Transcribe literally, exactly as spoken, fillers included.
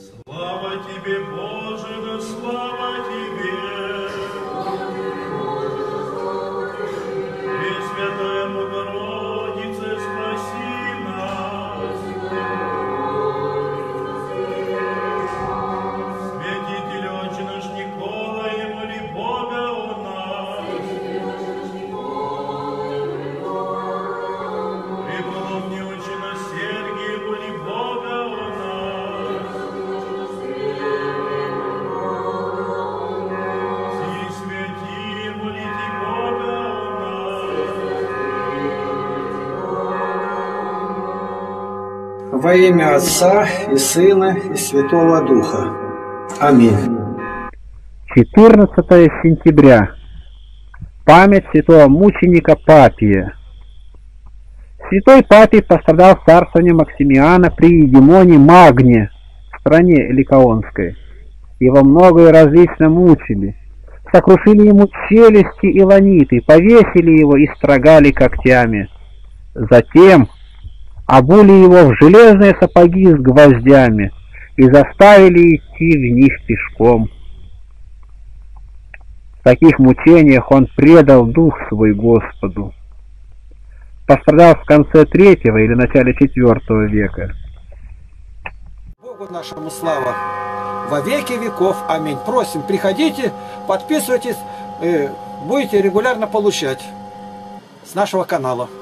Слава тебе, Боже, да слава тебе! Пресвятая Богородице, спаси нас! Святитель Отче наш Николай, моли Бога о нас! Преподобный Отче наш Сергий, моли Бога о нас! Все святые, молите Бога о нас! Во имя Отца и Сына и Святого Духа. Аминь. четырнадцатое сентября. Память святого мученика Папия. Святой Папий пострадал в царствовании Максимиана при Едимоне Магне в стране Ликаонской. Его много и различно мучили. Сокрушили ему челюсти и ланиты, повесили его и строгали когтями. Затем обули его в железные сапоги с гвоздями и заставили идти в них пешком. В таких мучениях он предал дух свой Господу. Пострадал в конце третьего или начале четвертого века. Богу нашему слава во веки веков. Аминь. Просим, приходите, подписывайтесь, будете регулярно получать с нашего канала.